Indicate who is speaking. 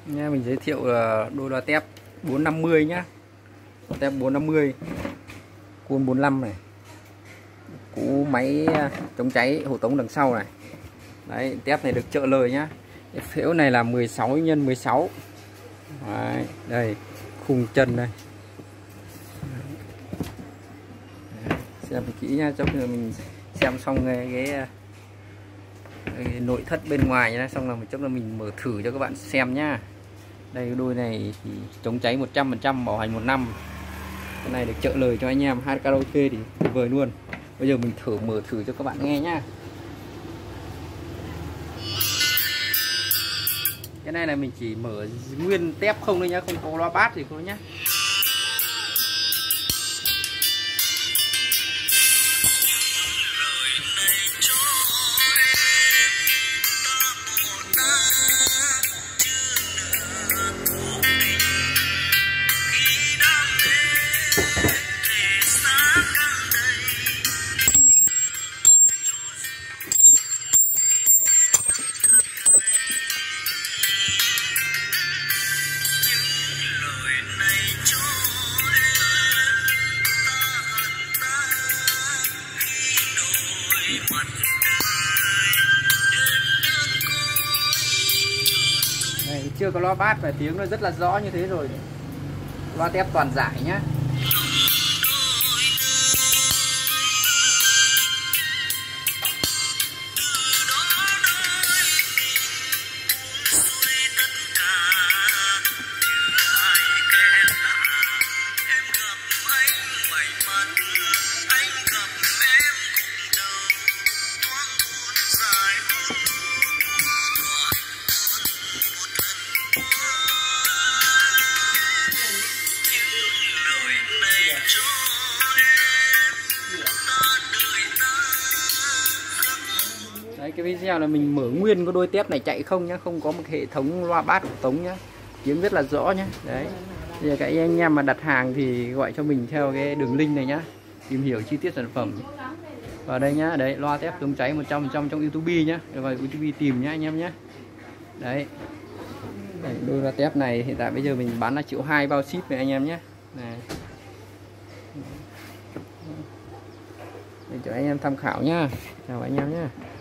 Speaker 1: nha. Mình giới thiệu là đôi loa tép 450 nhá, tép 450 cuôn 45 này, cú máy chống cháy hộ tống đằng sau này. Đấy, tép này được trợ lời nhá. Cái phễu này là 16 x 16. Đấy, đây khung chân đây. Xem kỹ nha, cho nên mình xem xong cái nội thất bên ngoài nhá, xong là mình mình mở thử cho các bạn xem nhá. Đây cái đôi này thì chống cháy 100%, bảo hành 1 năm. Cái này được trợ lời cho anh em hát karaoke thì tuyệt vời luôn. Bây giờ mình mở thử cho các bạn nghe nhá. Cái này là mình chỉ mở nguyên tép không thôi nhá, không có loa bass gì không nhá. Đây, chưa có loa bass và tiếng nó rất là rõ như thế rồi. Loa tép toàn giải nhá. Đấy, cái video là mình mở nguyên có đôi tép này chạy không nhá, không có một hệ thống loa bass hộ tống nhá, tiếng rất là rõ nhá. Đấy, bây giờ các anh em mà đặt hàng thì gọi cho mình theo cái đường link này nhá, tìm hiểu chi tiết sản phẩm vào đây nhá. Đấy, loa tép chống cháy 100% trong YouTube nhá, vào YouTube tìm nhá anh em nhá. Đấy, đôi loa tép này hiện tại bây giờ mình bán là 1,2 triệu bao ship này anh em nhé. Này, để cho anh em tham khảo nhá. Chào anh em nhé.